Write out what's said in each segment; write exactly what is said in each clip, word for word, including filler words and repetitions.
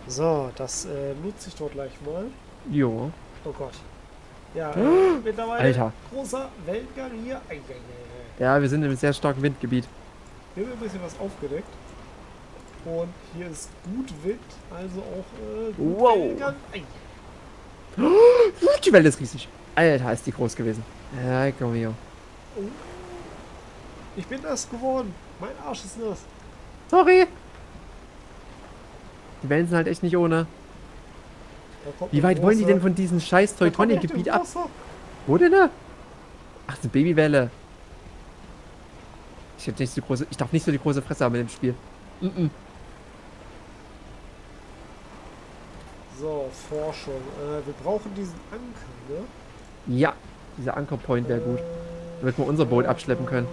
So, das äh, nutze ich dort gleich mal. Jo. Oh Gott. Ja, äh, mittlerweile Alter. großer Wellengang hier. Ei, ei, ei, ei. Ja, wir sind im sehr starken Windgebiet. Hier wird ein bisschen was aufgedeckt. Und hier ist gut Wind, also auch äh, gut Wow. Wellengang. Ei. Die Welle ist riesig. Alter, ist die groß gewesen. Ja, komm hier. Oh. Ich bin nass geworden. Mein Arsch ist nass. Sorry. Die Wellen sind halt echt nicht ohne. Da kommt Wie eine weit wollen die große- denn von diesem scheiß Da kommt echt Teutonic-Gebiet eine ab? große. Wo denn da? Ach, eine Babywelle. Ich hab nicht so große. Ich darf nicht so die große Fresse haben in dem Spiel. Mm -mm. So, Forschung. Äh, wir brauchen diesen Anker, ne? Ja, dieser Ankerpoint wäre gut. Äh, Damit wir unser Boot abschleppen können.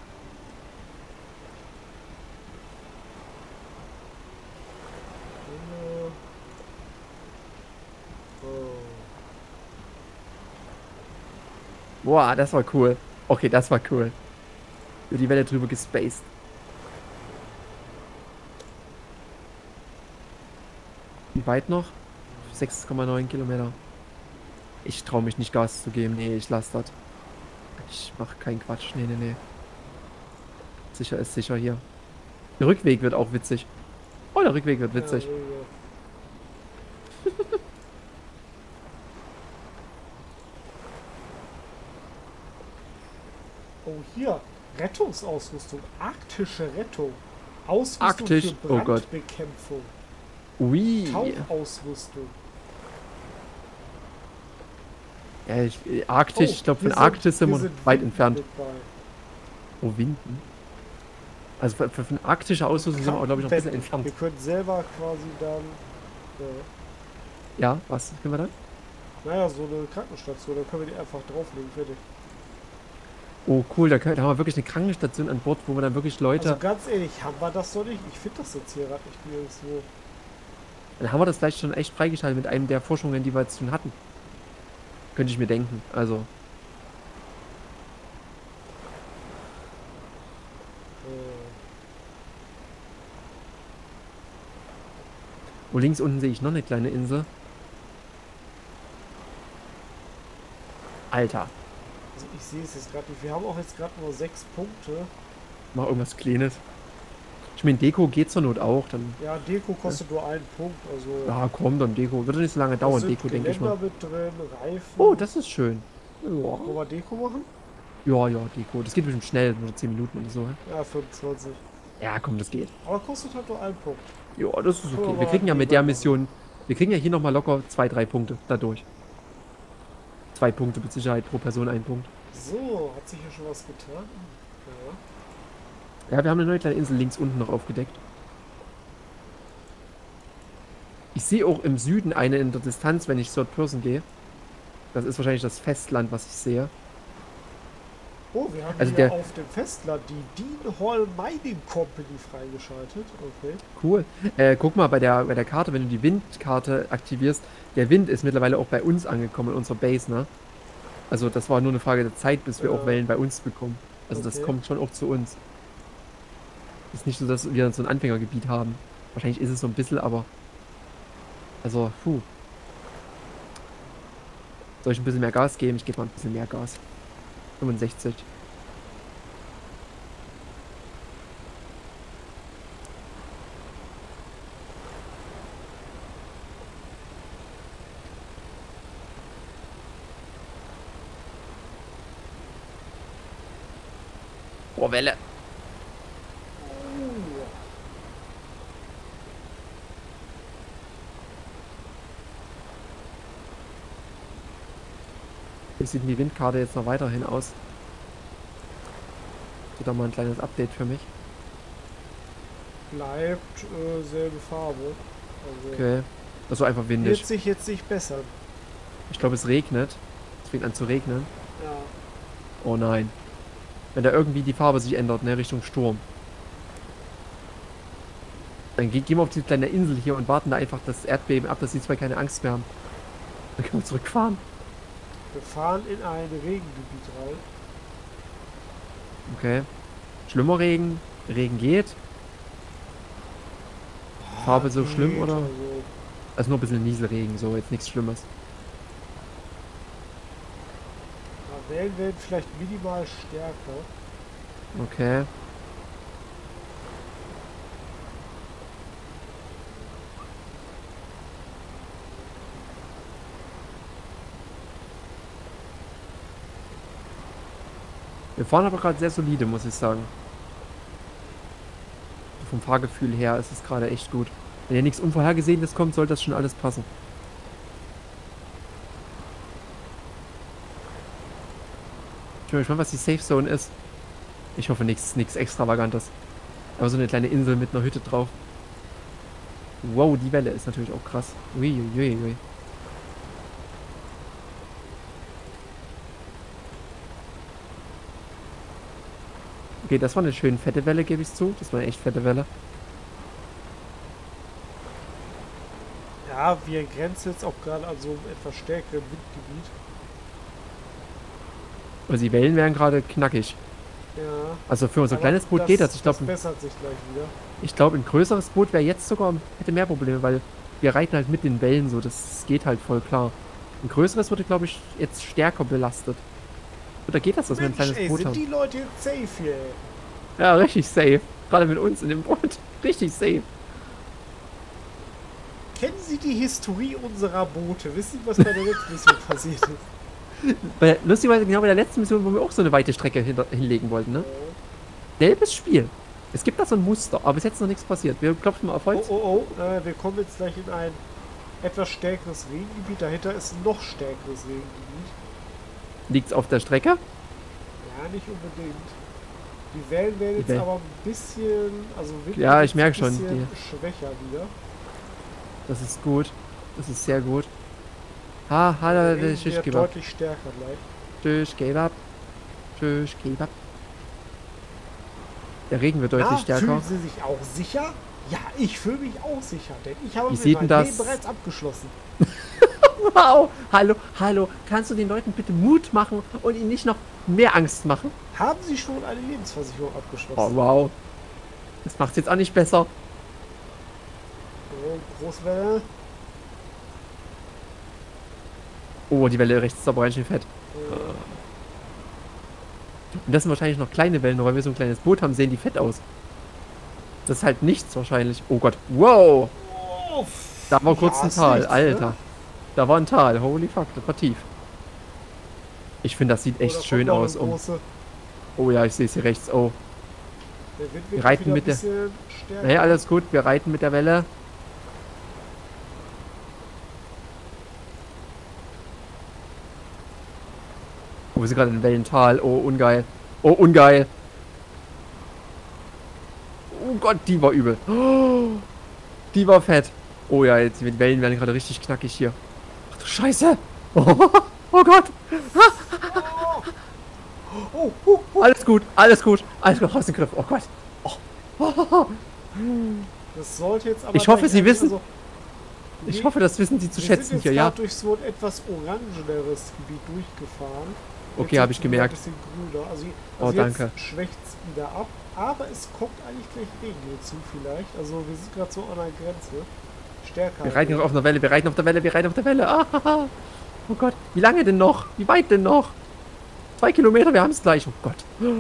Boah, das war cool. Okay, das war cool. Über die Welle drüber gespaced. Wie weit noch? sechs Komma neun Kilometer. Ich traue mich nicht Gas zu geben. Nee, ich lasse das. Ich mache keinen Quatsch. Nee, nee, nee. Sicher ist sicher hier. Der Rückweg wird auch witzig. Oh, der Rückweg wird witzig. Ja, ja, ja. Oh, hier. Rettungsausrüstung. Arktische Rettung. Ausrüstung Arktisch. für Oh Gott. Brandbekämpfung. Ui. Tauchausrüstung. Ja, ich, Arktisch, Oh, ich glaube, wir von sind- Arktis sind wir wir sind weit Winden entfernt. mit bei. Oh, Winden. Also für, für, für arktische Ausrüstung sind wir, glaube ich, noch ein bisschen entfernt. Wir können selber quasi dann. Ja, was können wir dann? Ja, naja, so eine Krankenstation. Da können wir die einfach drauflegen. Fertig. Oh, cool, da, können, da haben wir wirklich eine Krankenstation an Bord, wo wir dann wirklich Leute... Also ganz ehrlich, haben wir das doch nicht? Ich finde das jetzt hier gerade nicht nirgendwo. Dann haben wir das vielleicht schon echt freigeschaltet mit einem der Forschungen, die wir jetzt schon hatten. Könnte ich mir denken, also... Äh, Oh, links unten sehe ich noch eine kleine Insel. Alter, Also ich sehe es jetzt gerade nicht. Wir haben auch jetzt gerade nur sechs Punkte. mach irgendwas Kleines. Ich meine, Deko geht zur Not auch, dann... Ja, Deko kostet nur einen Punkt. Also Ja, komm, dann Deko. Wird doch nicht so lange da dauern, sind Deko, denke ich Geländer mal. mit drin, Reifen. Oh, das ist schön. Ja, Wollen wir Deko machen? ja, ja, Deko. Das geht bestimmt schnell, nur zehn Minuten oder so. hä? Ja, fünfundzwanzig. Ja, komm, das geht. Aber kostet halt nur einen Punkt. Ja, das ist Können wir okay. Wir mal kriegen ja mit nebenbei der machen. Mission... Wir kriegen ja hier nochmal locker zwei, drei Punkte dadurch. Zwei Punkte mit Sicherheit pro Person ein Punkt. So, hat sich hier schon was getan? Ja. Ja, wir haben eine neue kleine Insel links unten noch aufgedeckt. Ich sehe auch im Süden eine in der Distanz, wenn ich Third Person gehe. Das ist wahrscheinlich das Festland, was ich sehe. Oh, wir haben Also hier der- auf dem Festland die Dean Hall Mining Company freigeschaltet. Okay. Cool. Äh, guck mal bei der, bei der Karte, wenn du die Windkarte aktivierst. Der Wind ist mittlerweile auch bei uns angekommen in unserer Base, ne? Also das war nur eine Frage der Zeit, bis wir Ja. auch Wellen bei uns bekommen. Also das Okay. kommt schon auch zu uns. Ist nicht so, dass wir so ein Anfängergebiet haben. Wahrscheinlich ist es so ein bisschen, aber... Also, puh. Soll ich ein bisschen mehr Gas geben? Ich gebe mal ein bisschen mehr Gas. fünfundsechzig. Boah, Welle. Wie sieht denn die Windkarte jetzt noch weiterhin aus? Tut da mal ein kleines Update für mich. Bleibt äh, selbe Farbe. Also Okay. Das war einfach windig. wird sich jetzt nicht bessern. Ich glaube, es regnet. Es fängt an zu regnen. Ja. Oh nein. Wenn da irgendwie die Farbe sich ändert, ne, Richtung Sturm. Dann ge gehen wir auf die kleine Insel hier und warten da einfach das Erdbeben ab, dass die zwei keine Angst mehr haben. Dann können wir zurückfahren. Wir fahren in ein Regengebiet rein. Okay. Schlimmer Regen. Regen geht. Farbe so Geht, schlimm, oder? Also Also nur ein bisschen Nieselregen, so, jetzt nichts Schlimmes. Ja, Wellen werden vielleicht minimal stärker. Okay. Wir fahren aber gerade sehr solide, muss ich sagen. Vom Fahrgefühl her ist es gerade echt gut. Wenn hier nichts Unvorhergesehenes kommt, sollte das schon alles passen. Ich bin gespannt, was die Safe Zone ist. Ich hoffe nichts nichts Extravagantes. Aber so eine kleine Insel mit einer Hütte drauf. Wow, die Welle ist natürlich auch krass. Ui, ui, ui. Okay, das war eine schön fette Welle, gebe ich zu. Das war eine echt fette Welle. Ja, wir grenzen jetzt auch gerade an so einem etwas stärkeren Windgebiet. Also die Wellen wären gerade knackig. Ja. Also für unser Aber kleines Boot das, geht das. Ich glaube, das bessert sich gleich wieder. ich glaube, ein größeres Boot wäre jetzt sogar, hätte mehr Probleme, weil wir reiten halt mit den Wellen so. Das geht halt voll klar. Ein größeres wurde, glaube ich, jetzt stärker belastet. Oder geht das, dass wir ein Mensch, kleines ey, Boot sind haben? die Leute jetzt safe hier, ey? Ja, richtig safe. Gerade mit uns in dem Boot. Richtig safe. Kennen Sie die Historie unserer Boote? Wissen Sie, was bei der letzten Mission passiert ist? Weil, lustigerweise genau bei der letzten Mission, wo wir auch so eine weite Strecke hinter, hinlegen wollten, ne? Selbes Spiel. Es gibt da so ein Muster, aber bis jetzt noch nichts passiert. Wir klopfen mal auf Holz. Oh, oh, oh. Äh, wir kommen jetzt gleich in ein etwas stärkeres Regengebiet. Dahinter ist ein noch stärkeres Regengebiet. Liegt's auf der Strecke? Ja, nicht unbedingt. Die Wellen werden jetzt Wellen. aber ein bisschen, also wirklich Ja, ich ein merke schon, bisschen schwächer wieder. Das ist gut. Das ist sehr gut. Ha, ha, Der da, Regen tschüss, wird Kebab. deutlich stärker gleich. Tschüss, Kebab. Tschüss, Kebab. Der Regen wird deutlich Ah, stärker. fühlen Sie sich auch sicher? Ja, ich fühle mich auch sicher, denn ich habe Wie mit sieht meinem denn das- Leben bereits abgeschlossen. Wow, hallo, hallo. Kannst du den Leuten bitte Mut machen und ihnen nicht noch mehr Angst machen? Haben Sie schon eine Lebensversicherung abgeschlossen? Oh, wow. Das macht's jetzt auch nicht besser. So, Großwelle. Oh, die Welle rechts ist aber ganz schön fett. Und das sind wahrscheinlich noch kleine Wellen, nur weil wir so ein kleines Boot haben, sehen die fett aus. Das ist halt nichts wahrscheinlich. Oh Gott. Wow. Oh, Da war kurz ja, ein ist Tal, nichts, Alter. ne? Da war ein Tal. Holy fuck, das war tief. Ich finde, das sieht Oh, da echt kommt schön noch aus. eine Um. große. Oh ja, ich sehe es hier rechts. Oh. Der Wind wird Wir reiten wieder mit ein der- bisschen stärker. Naja, alles gut. Wir reiten mit der Welle. Oh, wir sind gerade in Wellental. Oh, ungeil. Oh, ungeil. Oh Gott, die war übel. Oh, die war fett. Oh ja, jetzt die Wellen werden gerade richtig knackig hier. Ach du Scheiße. Oh, oh Gott. Oh, oh, oh. Alles gut, alles gut. Alles gut, aus dem Griff. Oh Gott. Das sollte jetzt aber... Ich hoffe, gleich Sie ein- wissen- also, Ich nee, hoffe, das wissen Sie zu wir schätzen sind jetzt hier, ja. gerade durch so ein etwas orangeneres Gebiet durchgefahren. Okay, Jetzt habe sind ich wir wieder gemerkt. Ein bisschen grüner. Also, Oh, also jetzt danke. schwächt es wieder ab. Aber es kommt eigentlich gleich Regen hinzu vielleicht. Also wir sind gerade so an der Grenze. Stärker. Wir reiten noch auf einer Welle, wir reiten auf der Welle, wir reiten auf der Welle. Ah, haha. Oh Gott, wie lange denn noch? Wie weit denn noch? Zwei Kilometer, wir haben es gleich. Oh Gott.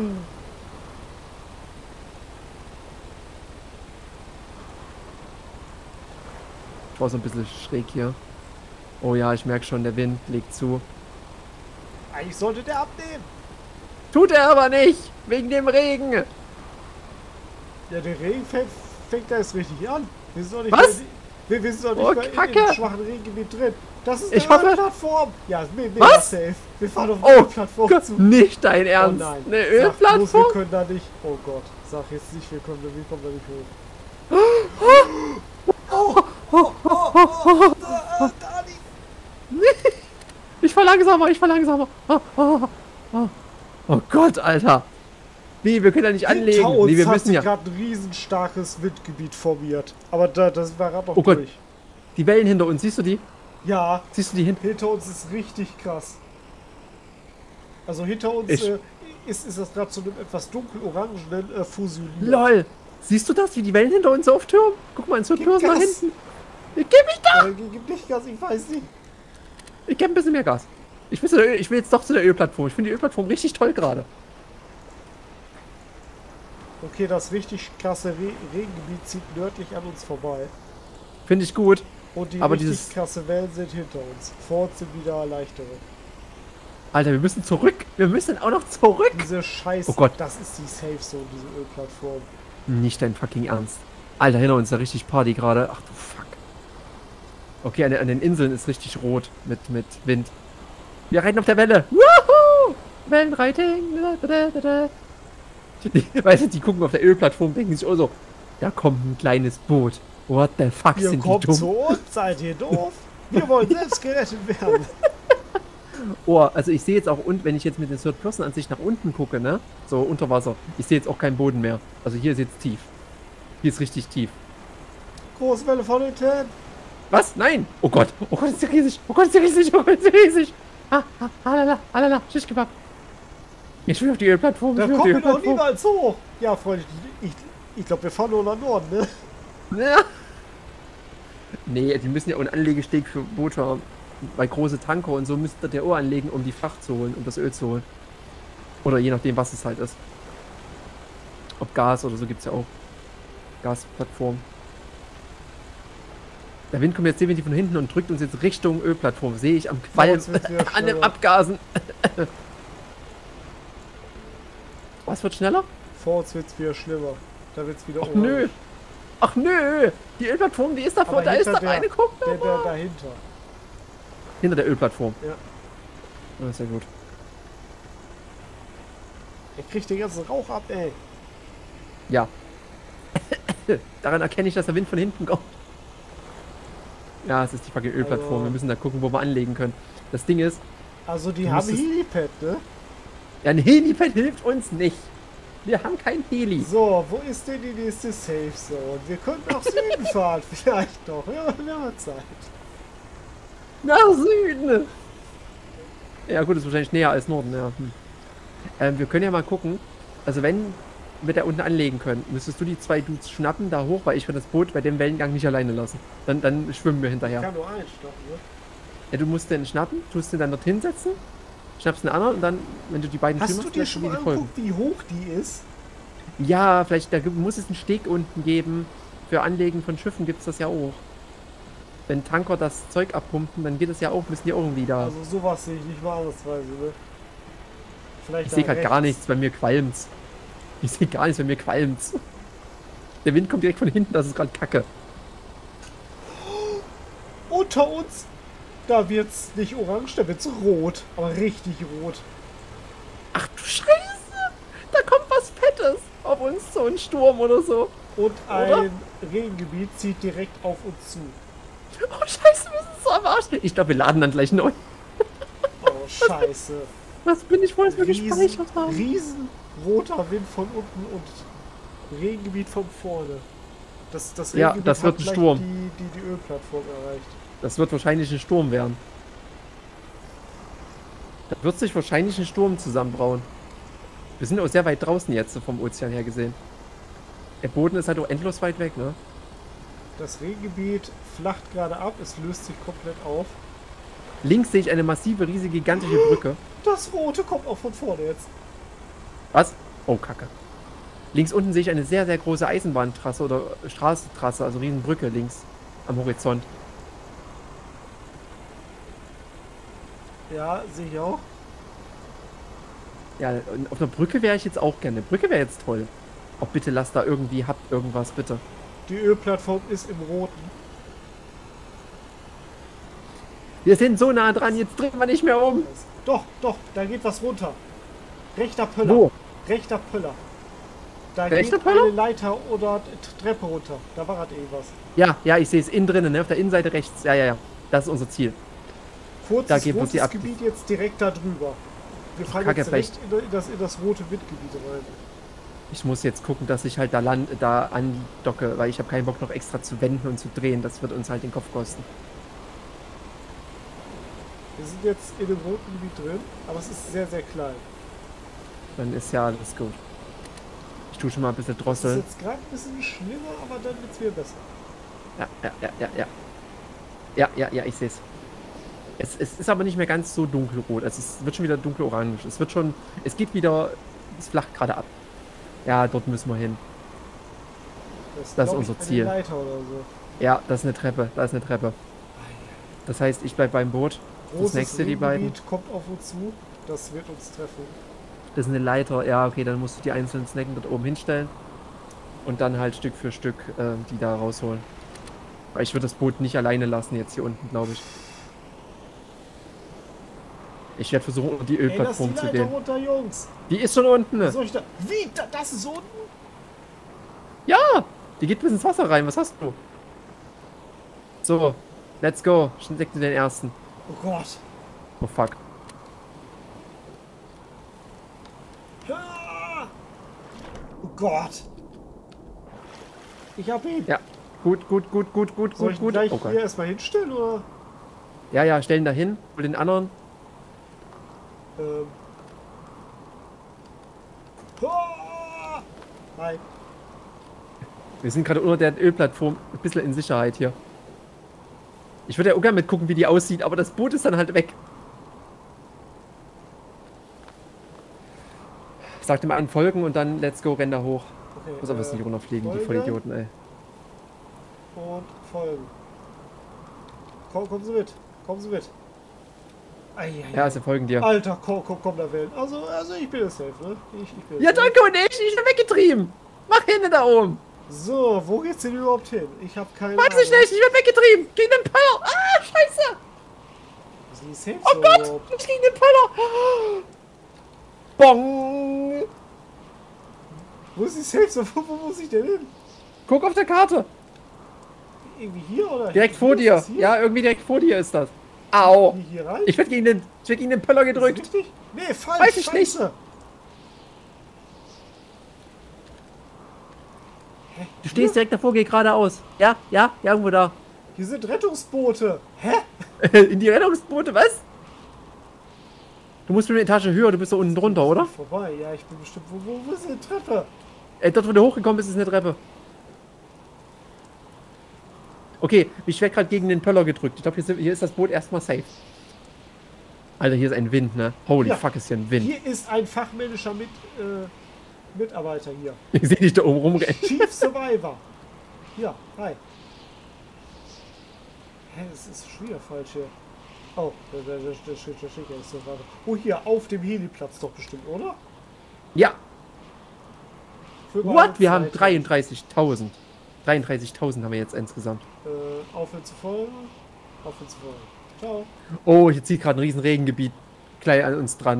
Ich war so ein bisschen schräg hier. Oh ja, ich merke schon, der Wind legt zu. Eigentlich sollte der abnehmen. Tut er aber nicht, wegen dem Regen. Ja, der Regen fängt, fängt da jetzt richtig an. Wir sind doch nicht Was? Mehr, wir, wir sind doch nicht Oh, mehr in Kacke. dem schwachen Regengebiet drin. Das ist Ich eine hoffe- Ölplattform. Ja, ist mega Was? safe. Wir fahren auf Oh, eine Ölplattform Gott, zu. nicht dein Oh Ernst. nein. Eine Sag bloß, Ölplattform? wir können da nicht. Oh Gott. Sag jetzt nicht, wir können, wir kommen da nicht hoch. Oh, oh, oh, oh, da, da nicht. Ich fahr langsamer, ich fahr langsamer. Oh, oh, oh. Oh Gott, Alter. Wie, wir können ja nicht anlegen. Hinter uns Nee, wir hat müssen sich ja. gerade ein riesenstarkes Windgebiet formiert. Aber da, das war gerade noch Oh Gott. durch. Die Wellen hinter uns, siehst du die? Ja, Siehst du die hinten? hinter uns ist richtig krass. Also hinter uns Ich- äh, ist, ist das gerade zu einem etwas dunkel-orangenen äh, fusioniert. LOL. Siehst du das, wie die Wellen hinter uns auftürmen? Guck mal ins Gib Hirn nach Gas. hinten. Ich gebe mich da! Äh, gib nicht Gas, ich weiß nicht. Ich gebe ein bisschen mehr Gas. Ich will, zu der Öl, ich will jetzt doch zu der Ölplattform. Ich finde die Ölplattform richtig toll gerade. Okay, das richtig krasse Re Regengebiet zieht nördlich an uns vorbei. Finde ich gut. Und die aber richtig dieses... krasse Wellen sind hinter uns. Vor uns sind wieder leichtere. Alter, wir müssen zurück. Wir müssen auch noch zurück. Diese Scheiße. Oh Gott. Das ist die Safe Zone, diese Ölplattform. Nicht dein fucking Ernst. Alter, hinter uns ist da richtig Party gerade. Ach du Fuck. Okay, an, an den Inseln ist richtig rot mit, mit Wind. Wir reiten auf der Welle. Woohoo! Wellenreiting. Weißt du, die gucken auf der Ölplattform, denken sich, oh so, da kommt ein kleines Boot. What the fuck, Ihr sind die kommt dumm? zu uns, seid ihr doof? Wir wollen selbst gerettet werden. Oh, also ich sehe jetzt auch, und wenn ich jetzt mit der Third-Person-Ansicht nach unten gucke, ne, so unter Wasser, ich sehe jetzt auch keinen Boden mehr. Also hier ist jetzt tief. Hier ist richtig tief. Großwelle von hinten. Was? Nein! Oh Gott! Oh Gott, ist der riesig! Oh Gott, ist der riesig! Oh Gott, ist der riesig! Ah, ah, alala, alala, Schischkebab. Ich will auf die Ölplattform. Da ich will auf kommen die wir doch Ölplattform. niemals hoch. Ja, Freunde, ich, ich glaube, wir fahren nur nach Norden, ne? Ja. Nee, die müssen ja auch einen Anlegesteg für Boote haben. Bei große Tanker und so müsste der Ohr anlegen, um die Fracht zu holen, um das Öl zu holen. Oder je nachdem, was es halt ist. Ob Gas oder so gibt es ja auch. Gasplattform. Der Wind kommt jetzt definitiv von hinten und drückt uns jetzt Richtung Ölplattform. Sehe ich am Qualm, an dem Abgasen. Was wird schneller? Vor uns wird es wieder schlimmer. Da wird es wieder Ach nö. orange. Ach nö. Die Ölplattform, die ist davor. Aber Da ist hinter doch der- eine. Guck Der, mal. der dahinter. Hinter der Ölplattform. Ja. Das ist ja gut. Er kriegt den ganzen Rauch ab, ey. Ja. Daran erkenne ich, dass der Wind von hinten kommt. Ja, es ist die fucking Ölplattform. Also- Wir müssen da gucken, wo wir anlegen können. Das Ding ist, Also die Du haben musstest- Helipad, ne? ja, ein Helipad hilft uns nicht. Wir haben kein Heli. So, wo ist denn die nächste Safe Zone? Wir könnten nach Süden fahren, vielleicht noch. Ja, wir haben Zeit. Nach Süden. Ja gut, ist wahrscheinlich näher als Norden, ja. Hm. Ähm, wir können ja mal gucken. Also wenn wir da unten anlegen können, müsstest du die zwei Dudes schnappen da hoch, weil ich kann das Boot bei dem Wellengang nicht alleine lassen. Dann, dann schwimmen wir Ich hinterher. kann nur einen stoppen, ne? Ja, du musst den schnappen, tust den dann dorthin setzen, schnappst den anderen und dann, wenn du die beiden Hast schwimmen du hast, dir lässt schon die mal folgen. angeguckt, wie hoch die ist? Ja, vielleicht, da gibt- muss es einen Steg unten geben. Für Anlegen von Schiffen gibt es das ja auch. Wenn Tanker das Zeug abpumpen, dann geht es ja auch, müssen die auch irgendwie da. Also sowas sehe ich nicht mal andersweise, ne? Vielleicht Ich da sehe halt gar rechts. nichts, bei mir qualmt's. Ich sehe gar nichts, bei mir qualmt's. Der Wind kommt direkt von hinten, das ist gerade Kacke. Unter uns, da wird's nicht orange, da wird's rot. Aber richtig rot. Ach du Scheiße! Da kommt was Fettes auf uns, so ein Sturm oder so. Und Oder? ein Regengebiet zieht direkt auf uns zu. Oh Scheiße, wir sind so am Arsch. Ich glaube, wir laden dann gleich neu. Oh, scheiße. Was bin ich froh, dass wir Riesen, gespeichert haben. riesen roter Wind von unten und Regengebiet von vorne. Das, das Ja, Regengebiet das wird hat ein gleich Sturm. Die, die, die Ölplattform erreicht. Das wird wahrscheinlich ein Sturm werden. Da wird sich wahrscheinlich ein Sturm zusammenbrauen. Wir sind auch sehr weit draußen jetzt, so vom Ozean her gesehen. Der Boden ist halt auch endlos weit weg, ne? Das Regengebiet flacht gerade ab, es löst sich komplett auf. Links sehe ich eine massive, riesige, gigantische Brücke. Das Rote kommt auch von vorne jetzt. Was? Oh, Kacke. Links unten sehe ich eine sehr, sehr große Eisenbahntrasse oder Straßentrasse, also Riesenbrücke links am Horizont. Ja, sehe ich auch. Ja, und auf einer Brücke wäre ich jetzt auch gerne. Brücke wäre jetzt toll. Oh, bitte lasst da irgendwie, habt irgendwas, bitte. Die Ölplattform ist im Roten. Wir sind so nah dran, jetzt drehen wir nicht mehr um. Doch, doch, da geht was runter. Rechter Pöller. Wo? Rechter Pöller. Da Rechter geht Pöller? eine Leiter oder T- Treppe runter. Da war halt irgendwas. Ja, ja, ich sehe es innen drinnen, ne? Auf der Innenseite rechts. Ja, ja, ja. Das ist unser Ziel. Kurzes Da geht was rotes hier ab. Gebiet jetzt direkt da drüber. Wir fahren Kacke, jetzt direkt in in das, in das rote Windgebiet rein. Ich muss jetzt gucken, dass ich halt da land, da andocke, weil ich habe keinen Bock noch extra zu wenden und zu drehen. Das wird uns halt den Kopf kosten. Wir sind jetzt in dem roten Gebiet drin, aber es ist sehr, sehr klein. Dann ist ja alles gut. Ich tue schon mal ein bisschen Das ist drosseln. jetzt gerade ein bisschen schlimmer, aber dann wird es wieder besser. Ja, ja, ja, ja, ja. Ja, ja, ja, ich sehe es. Es ist aber nicht mehr ganz so dunkelrot. Also es wird schon wieder dunkelorange. Es wird schon, es geht wieder, es flacht gerade ab. Ja, dort müssen wir hin. Das, Das ist glaub unser ich, eine Ziel. Leiter oder so. Ja, das ist eine Treppe, da ist eine Treppe. Das heißt, ich bleib beim Boot. Das Großes nächste, die beiden. Regengebiet kommt auf uns zu. Das wird uns treffen. Das ist eine Leiter. Ja, okay, dann musst du die einzelnen Snacken dort oben hinstellen. Und dann halt Stück für Stück äh, die da rausholen. Weil ich würde das Boot nicht alleine lassen jetzt hier unten, glaube ich. Ich werde versuchen, unter die Ey, lass Ölplattform die zu Leiter gehen. runter, Jungs. Die ist schon unten. Was soll ich da? Wie? Da, das ist unten? Ja, die geht bis ins Wasser rein. Was hast du? So, let's go. Steck dir den ersten. Oh Gott. Oh fuck. Ah! Oh Gott. Ich hab ihn. Ja, gut, gut, gut, gut, gut, Soll gut, ich ihn gut. gleich Oh Gott. hier erstmal hinstellen, oder? Ja, ja, stellen da hin. Hol den anderen. Ähm. Ah! Hi. Wir sind gerade unter der Ölplattform ein bisschen in Sicherheit hier. Ich würde ja auch gerne mitgucken, wie die aussieht, aber das Boot ist dann halt weg. Sag dem an folgen und dann let's go, renn da hoch. Okay, Muss aber äh, nicht runterfliegen, die Folge. Vollidioten, ey. Und folgen. Komm, kommen Sie mit. Kommen Sie mit. Ei, ei, Ja, ei. sie folgen dir. Alter, komm, komm, komm, da Wellen. Also, also ich bin es safe, ne? Ich, ich bin Ja, es safe. danke und ich, ich bin weggetrieben. Mach hinten da oben. So, wo geht's denn überhaupt hin? Ich habe keine Warte nicht, ich werde weggetrieben. Gegen den Pöller. Ah, scheiße. Was ist die Safe Oh Zone Gott, überhaupt? ich gegen den Pöller. Bong. Wo ist die Safe Zone? Wo, wo muss ich denn hin? Guck auf der Karte. Irgendwie hier oder Direkt hier? vor Ist dir. das hier? Ja, irgendwie direkt vor dir ist das. Au. Hier, hier rein? Ich werde gegen den, ich werd gegen den Pöller Ist das gedrückt. richtig? Nee, falsch. Weiß ich nicht. Scheiße. Du stehst direkt davor, geh geradeaus. Ja, ja, ja, irgendwo da. Hier sind Rettungsboote. Hä? In die Rettungsboote, was? Du musst mit eine Etage höher, du bist da unten drunter, oder? Vorbei. Ja, ich bin bestimmt. Wo, wo, wo ist die Treppe? Äh, dort, wo du hochgekommen bist, ist eine Treppe. Okay, ich werde gerade gegen den Pöller gedrückt. Ich glaube, hier, sind- hier ist das Boot erstmal safe. Alter, hier ist ein Wind, ne? Holy Ja. fuck, ist hier ein Wind. Hier ist ein fachmännischer Mit, äh, Mitarbeiter hier. Ich sehe dich da oben rumrennen. Chief Survivor. Ja, hi. Hä, das ist schon wieder falsch hier. Oh, da, da, da, da steht da steht ja jetzt Survivor. Oh, hier, auf dem Heliplatz doch bestimmt, oder? Ja, Für meine what? Wir haben Zeit. dreiunddreißigtausend. dreiunddreißigtausend haben wir jetzt insgesamt. Äh, aufhören zu folgen. Aufhören zu folgen. Ciao. Oh, hier zieht gerade ein riesen Regengebiet gleich an uns dran.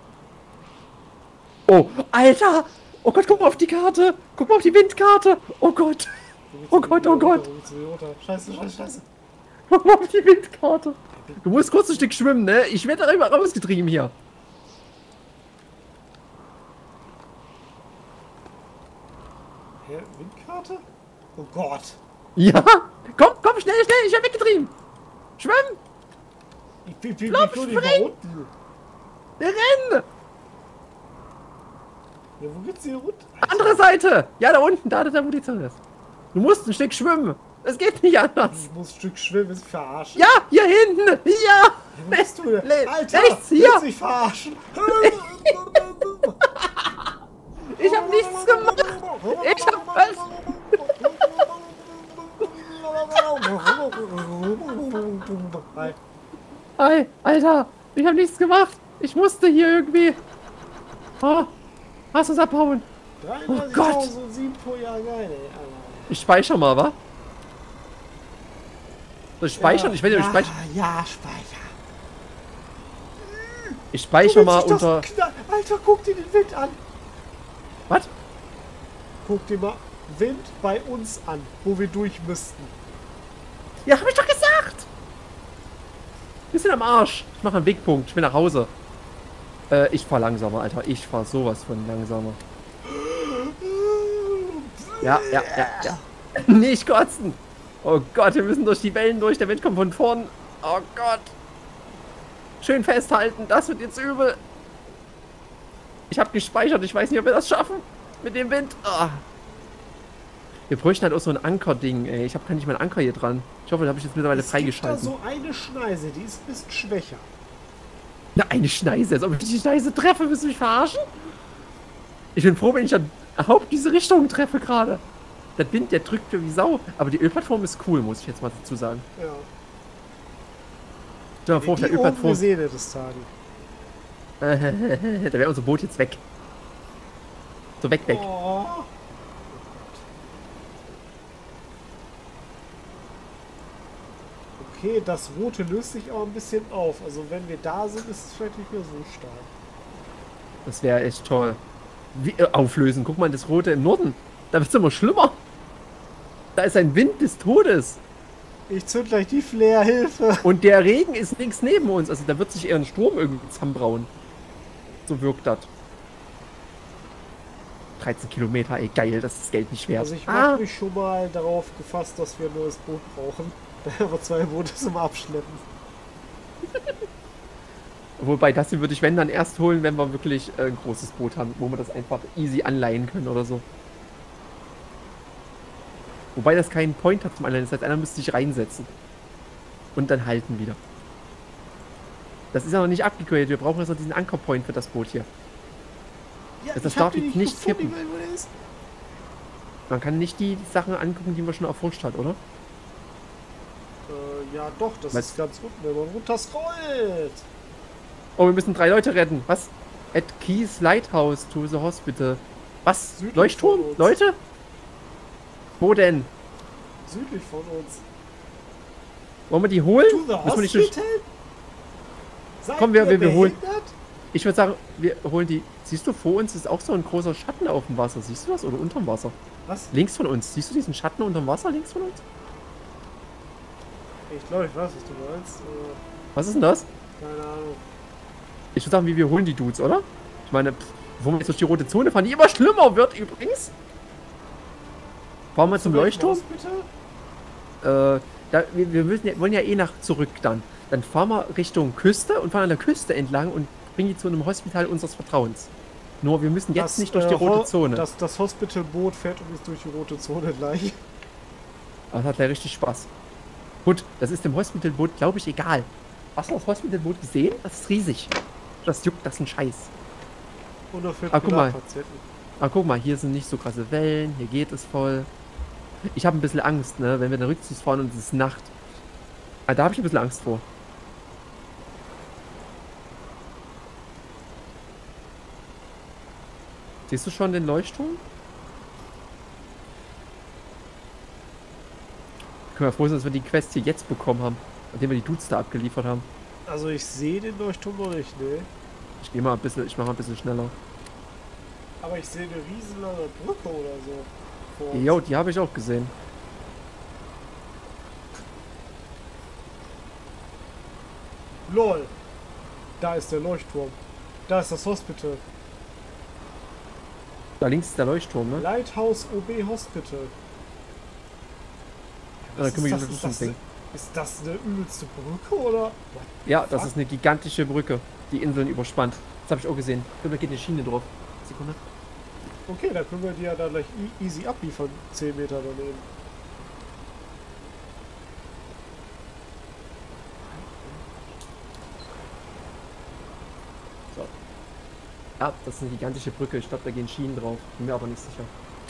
Oh, Alter! Oh Gott, guck mal auf die Karte! Guck mal auf die Windkarte! Oh Gott! Wo geht's Oh denn Gott, wieder oh runter? Gott. Wo geht's denn wieder runter? Scheiße, scheiße, scheiße. Guck mal auf die Windkarte! Du musst kurz ein Stück schwimmen, ne? Ich werde da immer rausgetrieben hier. Hä, Windkarte? Oh Gott. Ja! Komm, komm, schnell, schnell! Ich werde weggetrieben! Schwimm! Ich bin, bin, Flop, bin nur spring! nicht unten. Renn! Ja, wo geht's hier runter? Andere Seite! Ja, da unten, da, da, wo die Zone ist. Du musst ein Stück schwimmen! Es geht nicht anders! Ich muss ein Stück schwimmen, ist verarschen. Ja, hier hinten! Ja! Wo bist du denn? Le- Alter, rechts, hier. willst du mich verarschen? Ich hab nichts gemacht! Ich hab was! Hi. Hi, Alter! Ich hab nichts gemacht! Ich musste hier irgendwie... Oh, lass uns abhauen! dreiunddreißigtausendsieben pro Jahr, geil, ey. Alter. Ich speichere mal, wa? Soll ich speichern? Ich will ja, ja, ich speichere. ja, speicher. Ich speichere mal Guck, unter... das knall- Alter, guck dir den Wind an. Was? Guck dir mal Wind bei uns an, wo wir durch müssten. Ja, hab ich doch gesagt! Wir sind am Arsch. Ich mache einen Wegpunkt. Ich will nach Hause. Äh, ich fahr langsamer, Alter. Ich fahr sowas von langsamer. Ja, ja, ja, ja. Nicht kotzen! Oh Gott, wir müssen durch die Wellen durch. Der Wind kommt von vorn. Oh Gott. Schön festhalten. Das wird jetzt übel. Ich habe gespeichert. Ich weiß nicht, ob wir das schaffen. Mit dem Wind. Ah. Wir bräuchten halt auch so ein Anker-Ding, ey. Ich habe gar nicht meinen Anker hier dran. Ich hoffe, da habe ich jetzt mittlerweile Es gibt da freigeschalten. so eine Schneise, die ist ein bisschen schwächer. Na, eine Schneise. Als ob ich die Schneise treffe, willst du mich verarschen? Ich bin froh, wenn ich dann überhaupt diese Richtung treffe gerade. Der Wind, der drückt mir wie Sau. Aber die Ölplattform ist cool, muss ich jetzt mal dazu sagen. Ja. Stell dir mal vor, auf der Die oben, wir Ölplattform. sehen das Tagen. Da wäre unser Boot jetzt weg. So weg, weg. Oh. Okay, das Rote löst sich auch ein bisschen auf. Also wenn wir da sind, ist es vielleicht nicht mehr so stark. Das wäre echt toll. Wie, äh, auflösen. Guck mal, das Rote im Norden. Da wird es immer schlimmer. Da ist ein Wind des Todes. Ich zünd gleich die Flair, Hilfe! Und der Regen ist links neben uns. Also da wird sich eher ein Sturm irgendwie zusammenbrauen. So wirkt das. dreizehn Kilometer, ey, geil, das ist Geld nicht wert. Also ich mache ah. mich schon mal darauf gefasst, dass wir ein neues Boot brauchen. Da haben wir zwei Boote zum Abschleppen. Wobei, das hier würde ich, wenn, dann erst holen, wenn wir wirklich äh, ein großes Boot haben, wo wir das einfach easy anleihen können oder so. Wobei das keinen Point hat zum Anleihen, das heißt, einer müsste sich reinsetzen. Und dann halten wieder. Das ist ja noch nicht abgegradet, wir brauchen jetzt noch diesen Ankerpoint für das Boot hier. Ja, Das ich hab darf den jetzt nicht gefunden, kippen. wo der ist. Man kann nicht die Sachen angucken, die man schon erforscht hat, oder? Äh, ja doch, das Was? ist ganz unten, wenn man runter scrollt. Oh, wir müssen drei Leute retten. Was? At Keys Lighthouse to the Hospital. Was? Südlich Leuchtturm? von uns. Leute? Wo denn? Südlich von uns. Wollen wir die holen? To the Müssen wir nicht durch... Hospital? Seid Komm, wir- ihr wir- wir holen- behindert? Ich würde sagen, wir holen die... Siehst du, vor uns ist auch so ein großer Schatten auf dem Wasser. Siehst du das? Oder unterm Wasser? Was? Links von uns. Siehst du diesen Schatten unterm Wasser links von uns? Ich glaube, ich weiß, was du meinst. Äh, Was ist denn das? keine Ahnung. Ich würde sagen, wie wir holen die Dudes, oder? Ich meine, pff, wo wir jetzt durch die rote Zone fahren, die immer schlimmer wird übrigens. Fahren wir zum Zu welchem Leuchtturm? Hospital? Äh, da, wir, wir müssen ja, wollen ja eh nach zurück dann. Dann fahren wir Richtung Küste und fahren an der Küste entlang und bringen die zu einem Hospital unseres Vertrauens. Nur wir müssen jetzt Das, nicht durch die äh, rote Ho- Zone. Das, das Hospital-Boot fährt übrigens durch die rote Zone gleich. Aber das hat ja richtig Spaß. Gut, das ist dem Hospitalboot, glaube ich, egal. Hast du das Hospitalboot gesehen? Das ist riesig. Das juckt, das ist ein Scheiß. Und er fährt Ah, guck mal. Patienten. Aber guck mal, hier sind nicht so krasse Wellen, hier geht es voll. Ich habe ein bisschen Angst, ne, wenn wir da rückwärts fahren und es ist Nacht. Ah, da habe ich ein bisschen Angst vor. Siehst du schon den Leuchtturm? Können wir froh sein, dass wir die Quest hier jetzt bekommen haben, nachdem wir die Dudes da abgeliefert haben. Also ich sehe den Leuchtturm noch nicht, ne? Ich gehe mal ein bisschen, ich mache mal ein bisschen schneller. Aber ich sehe eine riesenlange Brücke oder so. Vor uns. Jo, die habe ich auch gesehen. LOL. Da ist der Leuchtturm. Da ist das Hospital. Da links ist der Leuchtturm, ne? Lighthouse O B Hospital. Ja, da können wir ist, jetzt das, ist, zum das, Ding. ist das eine übelste Brücke oder? What? Ja, das Fuck. ist eine gigantische Brücke, die Inseln überspannt. Das habe ich auch gesehen. Ich glaube, da geht eine Schiene drauf. Sekunde. Okay, da können wir die ja dann gleich e easy abliefern. zehn Meter daneben. So. Ja, das ist eine gigantische Brücke. Ich glaube, da gehen Schienen drauf. Bin mir aber nicht sicher.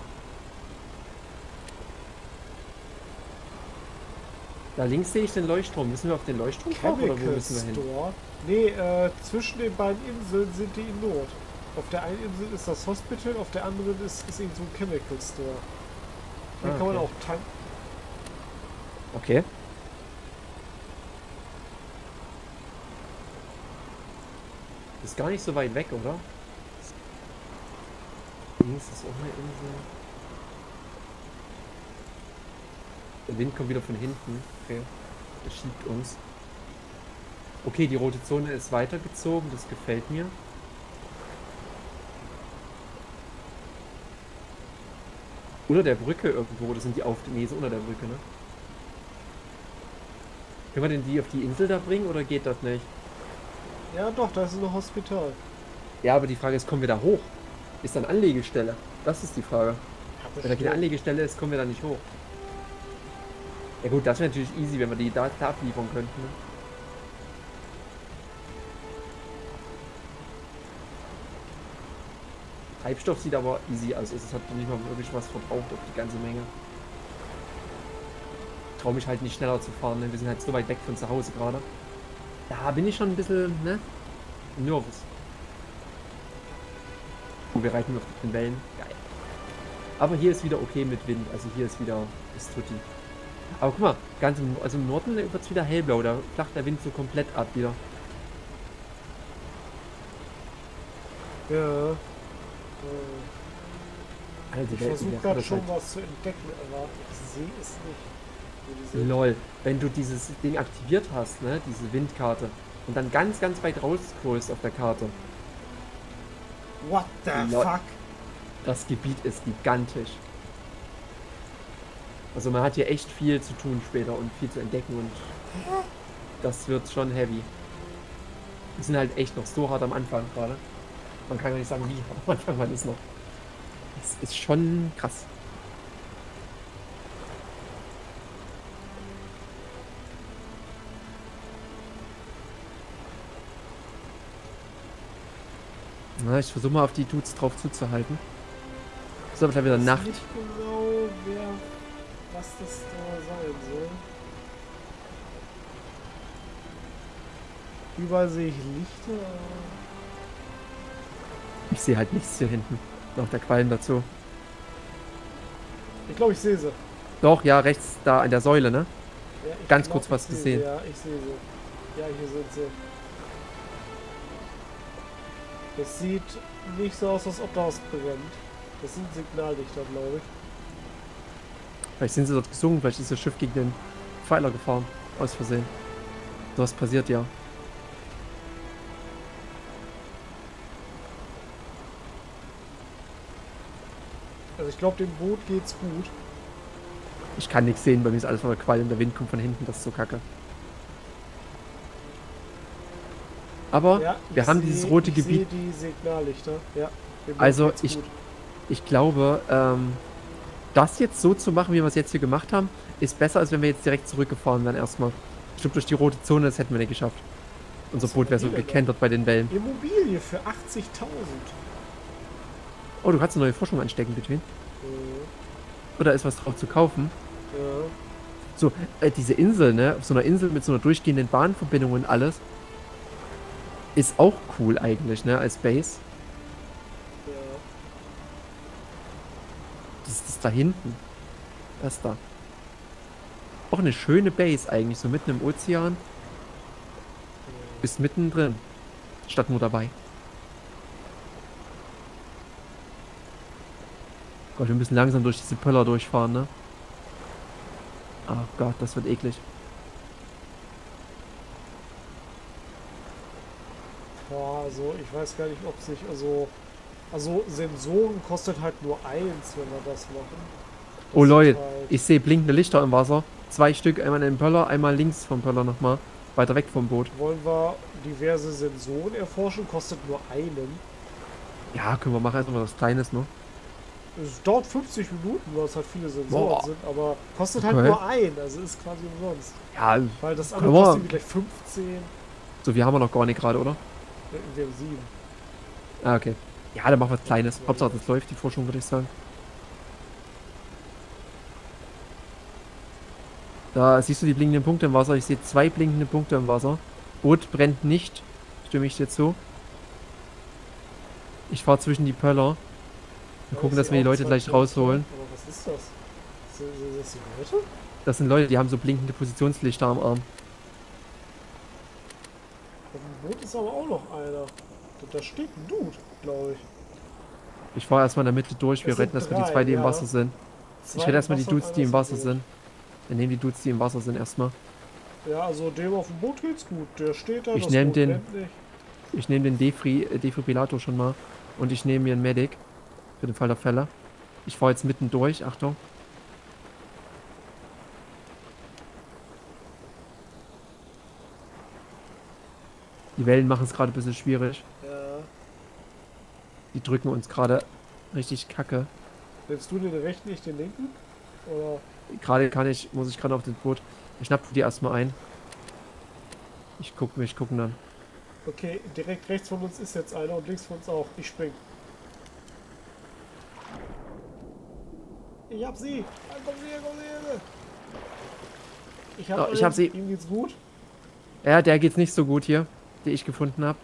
Da links sehe ich den Leuchtturm. Müssen wir auf den Leuchtturm drauf oder wo Chemical müssen wir hin? Store. Nee, äh, zwischen den beiden Inseln sind die in Not. Auf der einen Insel ist das Hospital, auf der anderen ist, ist eben so ein Chemical Store. Hier Ah, kann man okay. auch tanken. Okay. Ist gar nicht so weit weg, oder? Links ist auch eine Insel. Der Wind kommt wieder von hinten. Okay. Der schiebt uns. Okay, die rote Zone ist weitergezogen. Das gefällt mir. Unter der Brücke irgendwo. Das sind die auf nee, so unter der Brücke, ne? Können wir denn die auf die Insel da bringen oder geht das nicht? Ja doch, da ist ein Hospital. Ja, aber die Frage ist, kommen wir da hoch? Ist da eine Anlegestelle? Das ist die Frage. Ja, Wenn da keine Anlegestelle ist, kommen wir da nicht hoch. Ja gut, das wäre natürlich easy, wenn wir die da, da abliefern könnten. Ne? Treibstoff sieht aber easy aus. Es hat nicht mal wirklich was verbraucht auf die ganze Menge. Ich traue mich halt nicht schneller zu fahren. Ne? Wir sind halt so weit weg von zu Hause gerade. Da bin ich schon ein bisschen, ne? Nervös. Oh, wir reiten auf den Wellen. Geil. Aber hier ist wieder okay mit Wind. Also hier ist wieder, ist tutti. Aber guck mal, ganz im, also im Norden wird es wieder hellblau. Da flacht der Wind so komplett ab wieder. Ja. Alter, ich versuche gerade schon halt was zu entdecken, aber ich sehe es nicht. Lol, wenn du dieses Ding aktiviert hast, ne, diese Windkarte, und dann ganz, ganz weit rausscrollst auf der Karte. What the Lol. fuck? Das Gebiet ist gigantisch. Also man hat hier echt viel zu tun später und viel zu entdecken und das wird schon heavy. Wir sind halt echt noch so hart am Anfang gerade. Man kann gar nicht sagen, wie hart am Anfang man ist noch. Das ist schon krass. Na, ich versuche mal auf die Dudes drauf zuzuhalten. Es ist aber gleich wieder Nacht. Ich weiß nicht genau, wer, was das da sein soll. Überall sehe ich Lichter. Ich sehe halt nichts hier hinten. Noch der Qualm dazu. Ich glaube, ich sehe sie. Doch, ja, rechts da an der Säule, ne? Ja, Ganz glaub, kurz was gesehen. Ja, ich sehe sie. Ja, hier sind sie. Das sieht nicht so aus, als ob da was brennt. Das sind Signallichter, glaube ich. Vielleicht sind sie dort gesungen, vielleicht ist das Schiff gegen den Pfeiler gefahren. Aus Versehen. So was passiert ja. Also ich glaube, dem Boot geht's gut. Ich kann nichts sehen, bei mir ist alles voller Qualm. Der Wind kommt von hinten, das ist so kacke. Aber ja, wir haben seh, dieses rote ich Gebiet. Die Signallichter. Ja, also ich, ich glaube, ähm, das jetzt so zu machen, wie wir es jetzt hier gemacht haben, ist besser, als wenn wir jetzt direkt zurückgefahren wären erstmal. Ich glaube, durch die rote Zone, das hätten wir nicht geschafft. Unser Boot wäre so gekentert bei den Wellen. Immobilie für achtzigtausend. Oh, du kannst eine neue Forschung anstecken, bitte. Ja. Oder ist was drauf zu kaufen? Ja. So, äh, diese Insel, ne? Auf so einer Insel mit so einer durchgehenden Bahnverbindung und alles. Ist auch cool eigentlich, ne? Als Base. Ja. Das ist das da hinten. Das da. Auch eine schöne Base eigentlich, so mitten im Ozean. Bist mittendrin. Statt nur dabei. Gott, wir müssen langsam durch diese Pöller durchfahren, ne? Oh Gott, das wird eklig. Boah, also ich weiß gar nicht, ob sich, also, also Sensoren kostet halt nur eins, wenn wir das machen. Das oh Leute, halt ich sehe blinkende Lichter im Wasser. Zwei Stück, einmal in den Pöller, einmal links vom Pöller nochmal. Weiter weg vom Boot. Wollen wir diverse Sensoren erforschen? Kostet nur einen. Ja, können wir machen, erstmal was Kleines, ne? Es dauert fünfzig Minuten, weil es halt viele Sensoren Boah. sind, aber kostet Okay. halt nur ein, also ist quasi umsonst. Ja, Weil das andere können wir- kostet gleich fünfzehn, so viel haben wir noch gar nicht gerade, oder? wir haben sieben. Ah, okay. Ja, dann machen wir was Kleines. Hauptsache, das läuft, die Forschung, würde ich sagen. Da siehst du die blinkenden Punkte im Wasser. Ich sehe zwei blinkende Punkte im Wasser. Boot brennt nicht. Stimme ich dir zu. Ich fahre zwischen die Pöller. Wir Ja, gucken, ich dass seh wir die auch Leute zwei gleich Punkte. rausholen. Aber was ist das? Sind sind das die Leute? Das sind Leute, die haben so blinkende Positionslichter am Arm. Auf dem Boot ist aber auch noch einer. Und da steht ein Dude, glaube ich. Ich fahre erstmal in der Mitte durch. Wir Es sind retten erstmal die drei, zwei, die im ja. Wasser sind. Zwei Ich rette erstmal die im Wasser und Dudes, die einer im ist Wasser Boot. sind. Wir nehmen die Dudes, die im Wasser sind, erstmal. Ja, also dem auf dem Boot geht's gut. Der steht da, Ich das nehm Boot den- brennt nicht. Ich nehme den Defri äh, Defibrillator schon mal. Und ich nehme mir einen Medic. Für den Fall der Fälle. Ich fahre jetzt mitten durch. Achtung. Die Wellen machen es gerade ein bisschen schwierig. Ja. Die drücken uns gerade richtig kacke. Nimmst du den rechten, ich den linken? Oder? Gerade kann ich, muss ich gerade auf das Boot. Ich schnapp die erstmal ein. Ich guck mich, gucken dann. Okay, direkt rechts von uns ist jetzt einer und links von uns auch. Ich spring. Ich hab sie! Ah, komm sie her, komm sie her! Ich hab, Oh, ich hab sie. Ihm geht's gut. Ja, der geht's nicht so gut hier, die ich gefunden habe.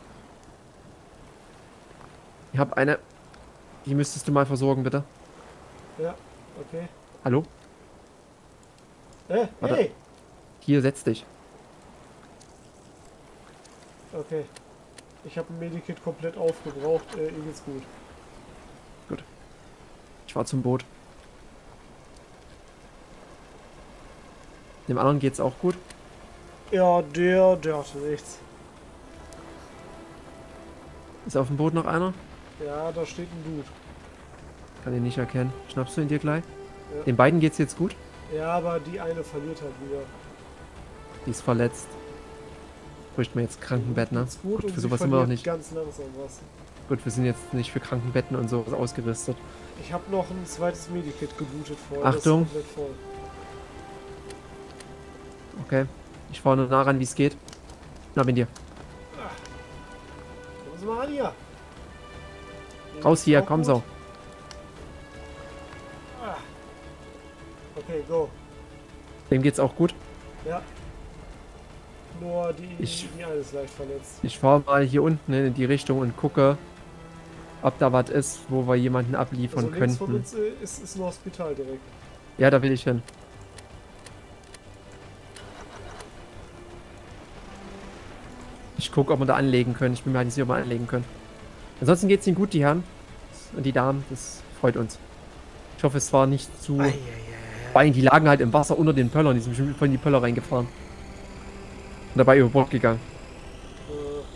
Ich habe eine. Die müsstest du mal versorgen, bitte. Ja, okay. Hallo? Äh, Warte. hey! Hier, setz dich. Okay. Ich habe ein Medikit komplett aufgebraucht. Äh, ihm geht's gut. Gut. Ich fahr zum Boot. Dem anderen geht's auch gut. Ja, der, der hatte nichts. Ist auf dem Boot noch einer? Ja, da steht ein Dude. Kann ihn nicht erkennen. Schnappst du ihn dir gleich? Ja. Den beiden geht's jetzt gut? Ja, aber die eine verliert halt wieder. Die ist verletzt. Bräuchten wir jetzt Krankenbett, ne? Geht's gut, Gut, und für sie sowas sind wir auch verliert nicht. ganz langsam was. Gut, wir sind jetzt nicht für Krankenbetten und sowas ausgerüstet. Ich habe noch ein zweites Medikit gelootet vorher. Achtung. Das ist komplett voll. Okay. Ich fahre nur nah ran, wie es geht. Schnapp ihn dir. Komm Sie mal an hier. Raus hier, Auch komm gut. so. Ah. Okay, go. Dem geht's auch gut. Ja. Nur die, Ich- die eine ist leicht verletzt. Ich fahre mal hier unten in die Richtung und gucke, ob da was ist, wo wir jemanden abliefern Also links von könnten. uns äh, ist, ist ein Hospital direkt. Ja, da will ich hin. Ich gucke, ob wir da anlegen können. Ich bin mir halt nicht sicher, ob wir anlegen können. Ansonsten geht's ihnen gut, die Herren und die Damen. Das freut uns. Ich hoffe, es war nicht zu... Eieiei. Vor allem, die lagen halt im Wasser unter den Pöllern. Die sind bestimmt voll in die Pöller reingefahren. Und dabei über Bord gegangen. Äh,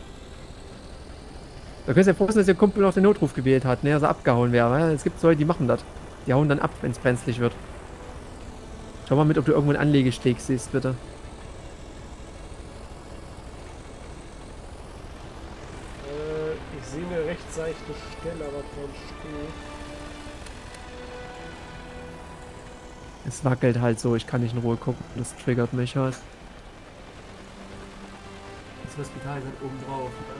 Da könnt ihr ja vorstellen, dass ihr Kumpel noch den Notruf gewählt hat, ne, also abgehauen wäre. Ja, es gibt Leute, die machen das. Die hauen dann ab, wenn es brenzlig wird. Schau mal mit, ob du irgendwo einen Anlegesteg siehst, bitte. äh, ich sehe eine recht seichte Stelle, aber kein Steg. Es wackelt halt so, ich kann nicht in Ruhe gucken. Das triggert mich halt. Das Hospital ist halt oben drauf, ne?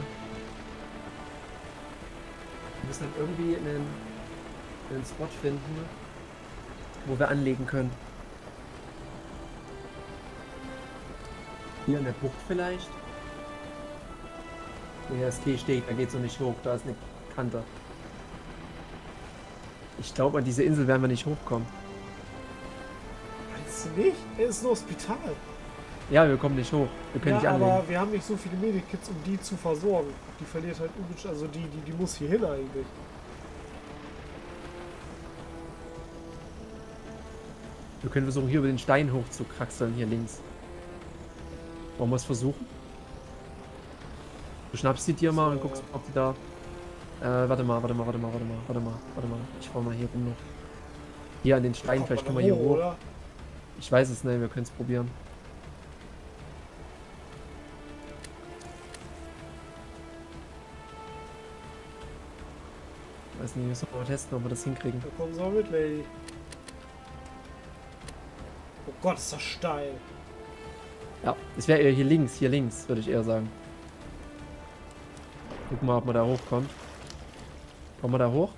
Wir müssen halt irgendwie einen, einen Spot finden, wo wir anlegen können. Hier in der Bucht vielleicht? Nee, das T-Steg, da geht's noch nicht hoch, da ist eine Kante. Ich glaube, an diese Insel werden wir nicht hochkommen. Meinst du nicht? Es ist ein Hospital. Ja, wir kommen nicht hoch. Wir können Ja, nicht anlegen. aber wir haben nicht so viele Medikits, um die zu versorgen. Die verliert halt übelst, also die, die, die muss hier hin eigentlich. Wir können versuchen, hier über den Stein hoch zu kraxeln, hier links. Wollen wir es versuchen? Du schnappst die dir mal und guckst, ob die da... Äh, warte mal, warte mal, warte mal, warte mal, warte mal, warte mal. Ich fahr mal hier rum noch. Hier an den Stein, Kommt vielleicht man können wir hier hoch. oder? Ich weiß es nicht, wir können es probieren. Ich weiß nicht, müssen wir mal testen, ob wir das hinkriegen. Da kommen Sie mal mit, Lady. Oh Gott, ist das steil. Ja, es wäre eher hier links, hier links, würde ich eher sagen. Gucken mal, ob man da hochkommt. Kommen wir da hoch?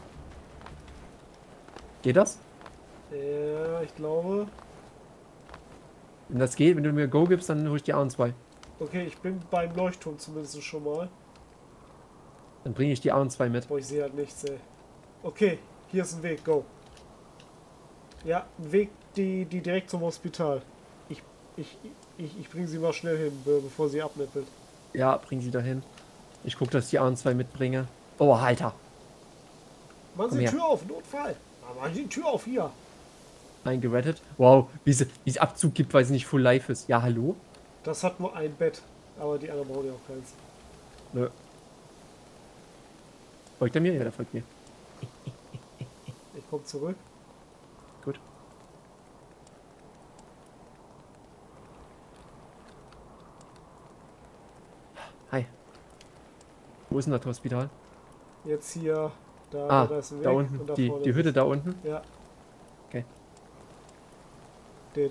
Geht das? Ja, ich glaube. Wenn das geht, wenn du mir Go gibst, dann hol ich die A zwei. Okay, ich bin beim Leuchtturm zumindest schon mal. Dann bringe ich die A zwei mit. Boah, ich sehe halt nichts, ey. Okay, hier ist ein Weg, go. Ja, ein Weg, die, die direkt zum Hospital. Ich, ich, ich, ich bringe sie mal schnell hin, be- bevor sie abnippelt. Ja, bring sie dahin. Ich gucke, dass ich die A zwei mitbringe. Oh, Alter. Machen Komm Sie die her. Tür auf, Notfall. Na, machen Sie die Tür auf, hier. Eingerettet. Wow, wie sie, wie es Abzug gibt, weil sie nicht full life ist. Ja, hallo? Das hat nur ein Bett, aber die anderen brauchen ja auch keins. Nö. Folgt er mir? Ja, der folgt mir. Ich komme zurück. Gut. Hi. Wo ist denn das Hospital? Jetzt hier Da, Ah, da ist ein Weg. da und unten, da die, vorne die ist Hütte es. da unten. Ja. Okay. Wie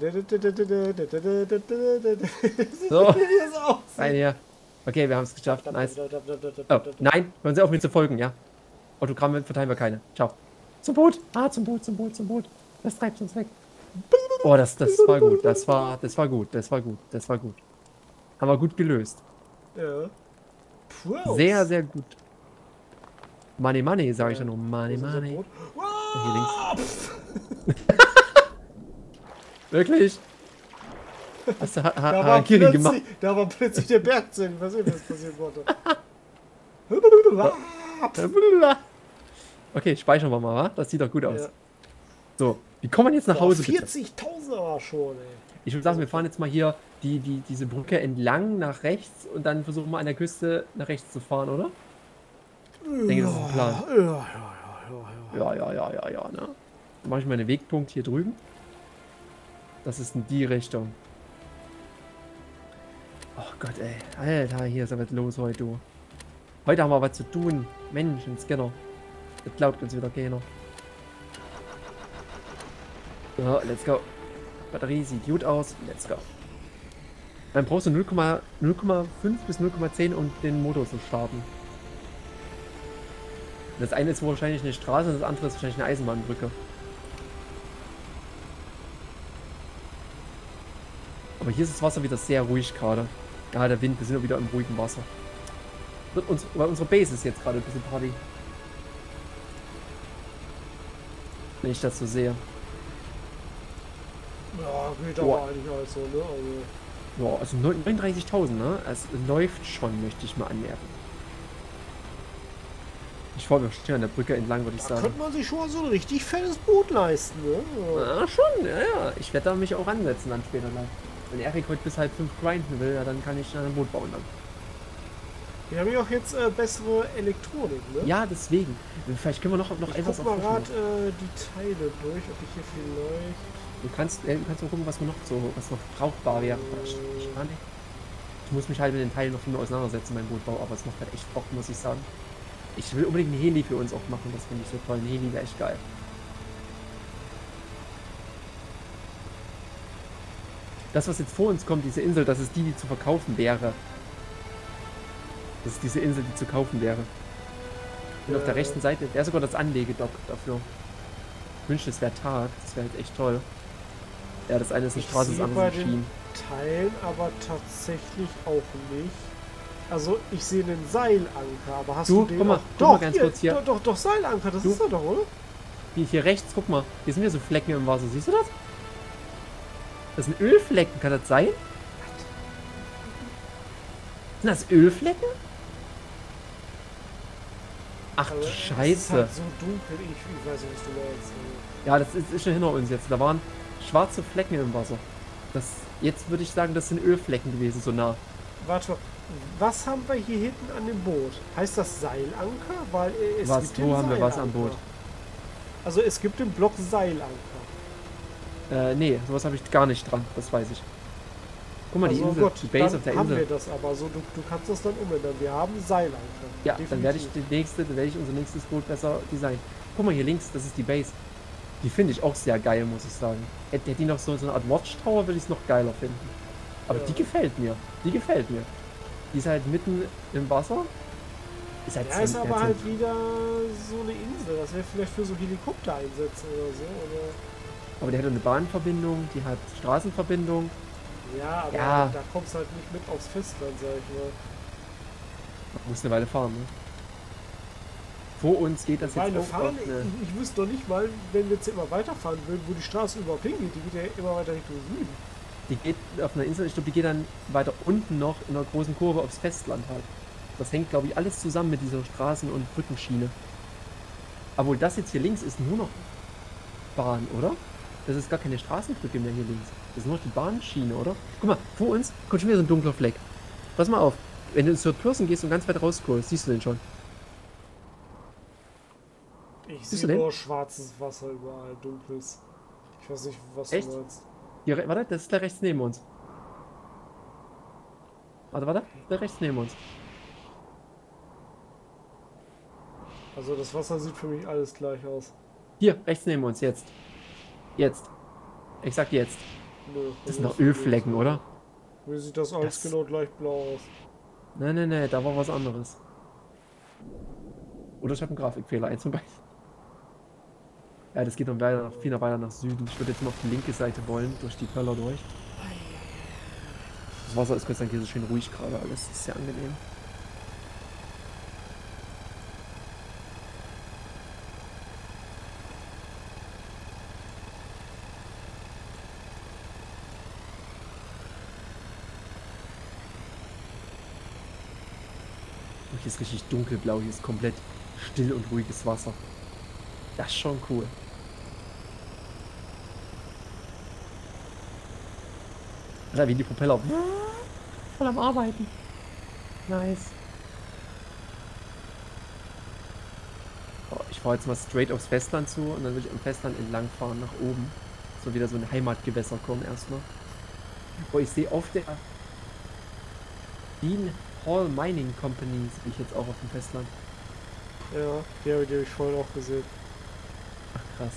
So, es aussieht. rein hier. Okay, wir haben es geschafft. Nice. Oh, nein, hören Sie auf mir zu folgen, ja? Autogramme verteilen wir keine. Ciao. Zum Boot. Ah, zum Boot, zum Boot, zum Boot. Das treibt uns weg. Oh, das, das war gut. Das war, das war gut. Das war gut. Das war gut. Haben wir gut gelöst. Ja. Sehr, Pros. sehr gut. Money, money, sage ich ja Ja. nur. Wo Money, ist unser money. Boot? Hier links. Ah, pff. Wirklich? Hast du ha ha Da war Harakiri gemacht? plötzlich, da war plötzlich der Berg zu. Ich weiß nicht, was passiert wurde. Okay, speichern wir mal, wa? Das sieht doch gut aus. Ja. So, wie kommen wir jetzt nach Hause, bitte? vierzigtausend aber schon, ey. Ich würde sagen, wir fahren jetzt mal hier die, die, diese Brücke entlang nach rechts und dann versuchen wir an der Küste nach rechts zu fahren, oder? Ich denke, das ist ein Plan. Ja, ja, ja, ja, ja. Ja, ja, ja, ja, ja, ne? Dann mache ich mal einen Wegpunkt hier drüben. Das ist in die Richtung. Oh Gott, ey. Alter, hier ist ja was los heute, du. Heute haben wir was zu tun. Mensch, ein Scanner. Das glaubt uns wieder keiner. So, let's go. Batterie sieht gut aus. Let's go. Dann brauchst du null Komma fünf bis null Komma zehn, um den Motor zu starten. Das eine ist wahrscheinlich eine Straße und das andere ist wahrscheinlich eine Eisenbahnbrücke. Aber hier ist das Wasser wieder sehr ruhig gerade. Ja, der Wind, wir sind ja wieder im ruhigen Wasser. Wird uns, weil unsere Base ist jetzt gerade ein bisschen Party. Wenn ich das so sehe. Ja, geht Oh. aber eigentlich alles so, ne? Also, Ja, also neununddreißigtausend, ne? Es läuft schon, möchte ich mal anmerken. Ich fahre, wir stehen an der Brücke entlang, würde ich da sagen. könnte man sich schon mal so ein richtig fettes Boot leisten, ne? Ja. Ja, schon, ja, ja. Ich werde da mich auch ansetzen dann später lang. Wenn Erik heute bis halb fünf grinden will, ja, dann kann ich dann ein Boot bauen dann. Wir haben ja auch jetzt äh, bessere Elektronik, ne? Ja, deswegen. Vielleicht können wir noch, noch Ich etwas guck mal auffrischen. gerade äh, die Teile durch, ob ich hier vielleicht... Du kannst, äh, du kannst mal gucken, was wir noch so, was noch brauchbar wäre. Ich, ich, gar nicht. Ich muss mich halt mit den Teilen noch viel mehr auseinandersetzen, mein Bootbau, aber es macht halt echt Bock, muss ich sagen. Ich will unbedingt einen Heli für uns auch machen, das finde ich so toll. Ein Heli wäre echt geil. Das, was jetzt vor uns kommt, diese Insel, das ist die, die zu verkaufen wäre. Das ist diese Insel, die zu kaufen wäre. Und auf der Äh. rechten Seite wäre sogar das Anlegedock dafür. Ich wünschte, es wäre Tag. Das wäre halt echt toll. Ja, das eine ist eine Ich Straße, das sehe andere bei ist ein den Schienen. Teilen aber tatsächlich auch nicht. Also ich sehe einen Seilanker, aber hast Du, du den guck mal, auch? guck Doch, mal ganz hier, kurz hier. Doch, doch, doch, Seilanker, das Du. ist er doch, oder? Hier, hier rechts, guck mal. Hier sind ja so Flecken im Wasser. Siehst du das? Das sind Ölflecken, kann das sein? Sind das Ölflecken? Ach du Aber es ist Scheiße. halt so dunkel, ich, ich weiß nicht, was du meinst. Ja, das ist, ist schon hinter uns jetzt. Da waren schwarze Flecken im Wasser. Das, jetzt würde ich sagen, das sind Ölflecken gewesen, so nah. Warte mal, was haben wir hier hinten an dem Boot? Heißt das Seilanker? Weil äh, es Was? gibt Wo den haben wir was am Seilanker. Boot? Also es gibt den Block Seilanker. Äh, nee, sowas habe ich gar nicht dran. Das weiß ich. Guck mal, die Also Insel, gut, die Base dann auf der haben wir Insel. das aber so. Du, du kannst das dann umändern. Wir haben Seilanker. Ja, dann werde ich Definitiv. die nächste, dann werde ich unser nächstes Boot besser designen. Guck mal hier links, das ist die Base. Die finde ich auch sehr geil, muss ich sagen. Hätte hätte die noch so, so eine Art Watchtower, würde ich es noch geiler finden. Aber Ja. die gefällt mir. Die gefällt mir. Die ist halt mitten im Wasser. Ist halt Ja, zent- ist aber ja, halt zent- wieder so eine Insel. Das wäre vielleicht für so Helikoptereinsätze oder so. Oder Aber die hat eine Bahnverbindung, die hat Straßenverbindung. ja, aber Ja. da kommst du halt nicht mit aufs Festland, sag ich mal. Man muss eine Weile fahren, ne? Vor uns geht das Weil jetzt wir auch fahren, auf eine... ich, ich wüsste doch nicht mal, wenn wir jetzt immer weiterfahren würden, wo die Straße überhaupt hingeht. Die geht ja immer weiter Richtung Süden. Die geht auf einer Insel, ich glaube, die geht dann weiter unten noch in einer großen Kurve aufs Festland halt. Das hängt, glaube ich, alles zusammen mit dieser Straßen- und Brückenschiene. Obwohl das jetzt hier links ist nur noch Bahn, oder? Das ist gar keine Straßenbrücke mehr hier links. Das ist nur noch die Bahnschiene, oder? Guck mal, vor uns kommt schon wieder so ein dunkler Fleck. Pass mal auf. Wenn du zur Person gehst und ganz weit rausguckst, siehst du den schon. Ich Siehst du sehe den? nur schwarzes Wasser überall, dunkles. Ich weiß nicht, was Echt? du meinst. Hier, re- warte, das ist der rechts neben uns. Warte, warte, der rechts neben uns. Also das Wasser sieht für mich alles gleich aus. Hier, rechts neben uns, jetzt. Jetzt. Ich sag jetzt. Nö, Das also sind doch Ölflecken, oder? Mir sieht das alles Das- genau gleich blau aus. Nein, nein, nein, da war was anderes. Oder ich habe einen Grafikfehler, eins von beiden. Ja, das geht noch weiter nach, viel noch weiter nach Süden. Ich würde jetzt mal auf die linke Seite wollen, durch die Pöller durch. Das Wasser ist Gott sei Dank hier so schön ruhig gerade alles. Das ist sehr angenehm. Oh, hier ist richtig dunkelblau, hier ist komplett still und ruhiges Wasser. Das ist schon cool. Alter, wie die Propeller. Voll am Arbeiten. Nice. Oh, ich fahre jetzt mal straight aufs Festland zu und dann will ich am Festland entlang fahren nach oben. So wieder so ein Heimatgewässer kommen erstmal. Oh, ich sehe auf der Dean Hall Mining Company, sehe ich jetzt auch auf dem Festland. Ja, die habe die hab ich vorhin auch gesehen. Ach krass.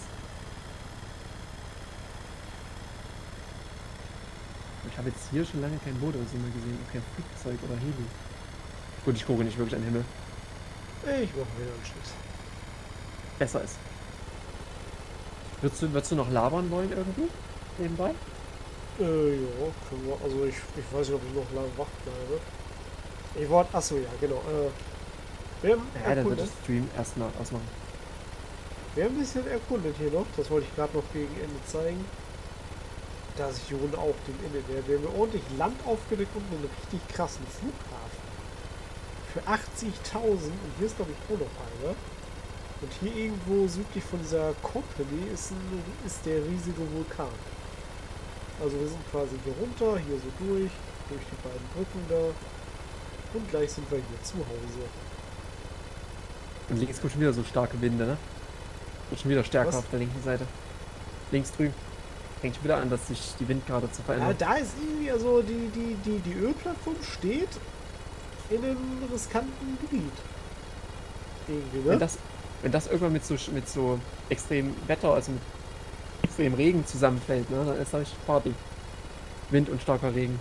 Ich habe jetzt hier schon lange kein Boot oder so mehr gesehen, auch kein Flugzeug oder Heli. Gut, ich gucke nicht wirklich an den Himmel. Ich mache wieder einen Schnitt. Besser ist. Würdest du, würdest du noch labern wollen irgendwie? Nebenbei? Äh, ja, können wir, also ich, ich weiß nicht, ob ich noch lange wach bleibe. Ich wollte, achso, ja, genau. Äh, wir haben Ja, dann wird erkundet, das Stream erstmal ausmachen. wir haben ein bisschen erkundet hier noch, das wollte ich gerade noch gegen Ende zeigen. Da sich hier unten auch dem Ende, der, wir haben ordentlich Land aufgedeckt und einen richtig krassen Flughafen. Für achtzigtausend, und hier ist glaube ich auch noch einer. Und hier irgendwo südlich von dieser Company ist, ein, ist der riesige Vulkan. Also wir sind quasi hier runter, hier so durch, durch die beiden Brücken da. Und gleich sind wir hier zu Hause. Und links kommt schon wieder so starke Winde, ne? Wird schon wieder stärker Was? auf der linken Seite. Links drüben. Fängt schon wieder an, dass sich die Windkarte zu Ja, verändern. da ist irgendwie, also die, die, die, die Ölplattform steht in einem riskanten Gebiet. Irgendwie, ne? Wenn das, wenn das irgendwann mit so, mit so extremem Wetter, also mit extremem Regen zusammenfällt, ne, dann ist da richtig Party. Wind und starker Regen.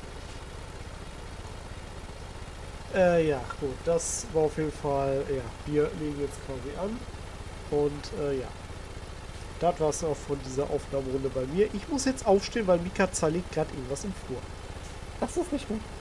Äh, ja, gut, das war auf jeden Fall, ja, wir legen jetzt quasi an. Und, äh, ja. Das war es auch von dieser Aufnahmerunde bei mir. Ich muss jetzt aufstehen, weil Mika zerlegt gerade irgendwas im Flur. Das ist nicht gut.